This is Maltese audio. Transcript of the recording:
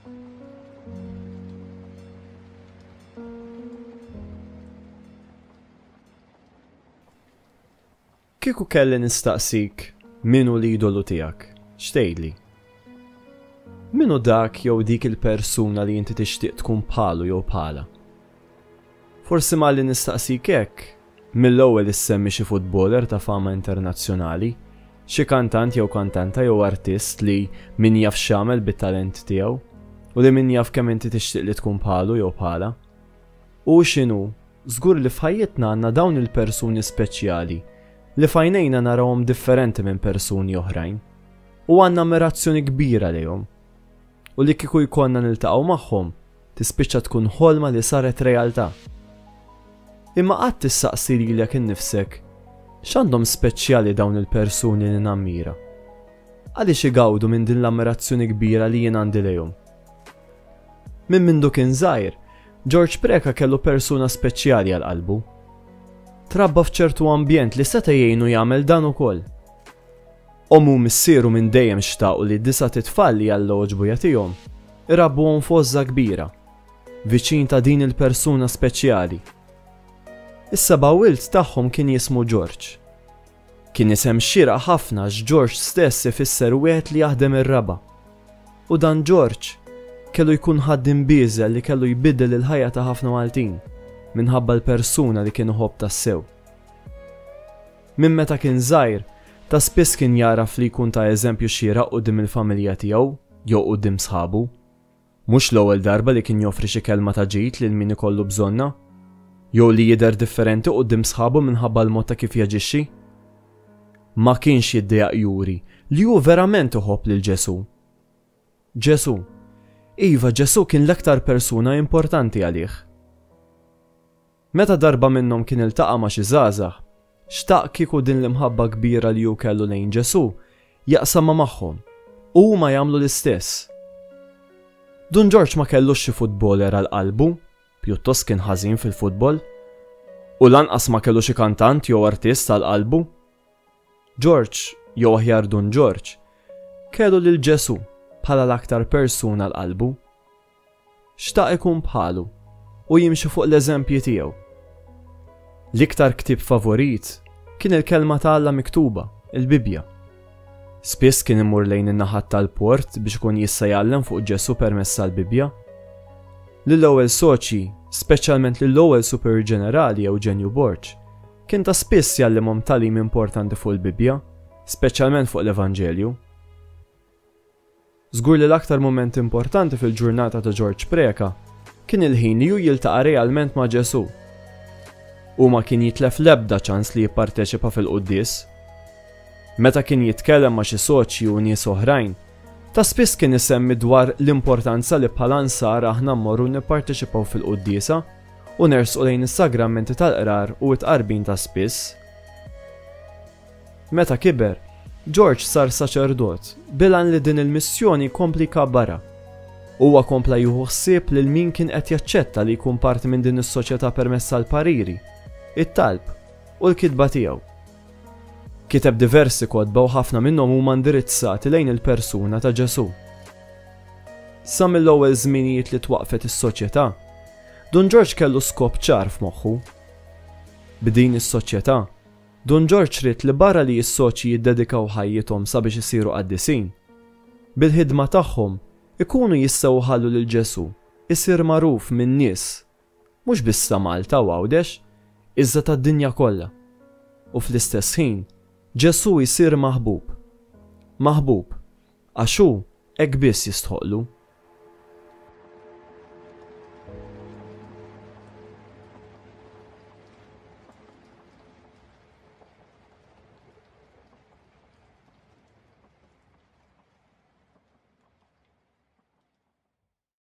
Kieku kelli nistaqsik minu l-idolu tiegħek, x'tgħidli? Minu dak jew dik il-persuna li inti tixtieq tkun bħalu jew bħala? Forsi malli nistaqsik hekk, mill-ewwel issemmi xi futboler ta' fama internazzjonali, xi kantant jew kantanta jew artist li min jaf x'jagħmel bit-talent tiegħu u li min jaf kemm inti tixtieq li tkun bħalu jew bħala. U x'inhu, żgur li f'ħajjitna għandna dawn il-persuni speċjali li fajnejna narawhom differenti minn persuni oħrajn u għandna ammirazzjoni kbira lejhom. U li kieku jkollna niltaqgħu magħhom tispiċċa tkun ħolma li saret realtà. Imma qatt tissaqsi lilek innifsek x'għandhom speċjali dawn il-persuni li nammira? Għaliex igawdu minn din l-ammirazzjoni kbira li jien għandi lejhom? Mindu kien żgħir, George Preka kellu persuna speċjali għal qalbu. Trabba f'ċertu ambjent li seta' jgħinu jagħmel dan ukoll. Omu missieru minn dejjem xtaqu li d-disa titfal li għall oġbuja tiegħhom irabbuhom f'ożża kbira, viċin ta' din il-persuna speċjali. Is-seba' wild tagħhom kien jismu George. Kien isem xieraq ħafna x'George stess ifisser wieħed li jaħdem ir-raba. U dan George kellu jkun ħaddiem bieżel li kellu jbiddel il-ħajja ta' ħafna Maltin minħabba l-persuna li kien iħobb tassew. Minn meta kien żgħir, ta' spiss kien jaraf li jkun ta' eżempju xieraq quddiem il-familja tiegħu jew quddiem sħabu. Mhux l-ewwel darba li kien joffri xi kelma ta' ġid lil min ikollu bżonna, jew li jidher differenti quddiem sħabu minħabba l-mod ta' kif jaġixxi. Ma kienx jiddejaq juri li hu verament iħobb lil Ġesu. Ġesu. Iva, Ġesu kien l-aktar persuna importanti għalih. Meta darba minnhom kien iltaqa' ma' xi żgħażagħ, xtaq kieku din l-imħabba kbira li hu kellu lejn Ġesu jaqsamha magħhom u huma jagħmlu l-istess. Dun George ma kellux xi futboler għal qalbu, pjuttost kien ħażin fil-futbol, u lanqas ma kellu xi kantant jew artist għal qalbu. George, jew aħjar Dun George, kellu lil Ġesu bħala l-aktar persuna għal qalbu. Xtaq ikun bħalu u jimxi fuq l-eżempji tiegħu. L-iktar ktieb favorit kien il-kelma ta' Alla miktuba, il-Bibja. Spiss kien imur lejn in-naħat tal-port biex ikun jista' jgħallem fuq Ġesu permezz tal-Bibja. Lill-ewwel soċi, speċjalment lill-ewwel Super Ġenerali Eugenio Borg, kien ta' spiss jgħallimhom tagħlim importanti fuq il-Bibja, speċjalment fuq l-Evanġelju. Żgur li l-aktar mument importanti fil-ġurnata ta' George Preka kien il-ħin li hu jiltaqa' realment ma' Ġesu. U ma kien jitlef l-ebda ċans li jipparteċipa fil-quddies. Meta kien jitkellem ma' xi soċji u nies oħrajn, ta' spiss kien isemmi dwar l-importanza li bħala nsar aħna mmorru nipparteċipaw fil-quddiesa u nersqu lejn is-sagramenti tal-qrar u t-qarbin ta' spiss. Meta kiber, George sar saċerdot bilan li din il-missjoni komplika barra. Huwa kompla jieħu ħsieb lil min kien qed jaċċetta li jkun parti minn din is-soċjetà permezz tal-pariri, it-talb u l-kitba tiegħu. Kiteb diversi kotba u ħafna minnhom huma indirizzati lejn il-persuna ta' Ġesu. Sa mill-ewwel żminijiet li twaqfet is-soċjetà, Dun George kellu skop ċar f'moħħu. B'din is-soċjetà, Dun George rid li barra li s-soċji jiddedikaw ħajjithom sabiex isiru qaddisin, bil-ħidma tagħhom ikunu jistgħu ħallu lil Ġesu isir magħruf min-nies, mhux biss ta' Malta u Għawdex, iżda tad-dinja kollha. U fl-istess ħin, Ġesu jsir maħbub. Maħbub, għax hu hekk biss jistħoqlu.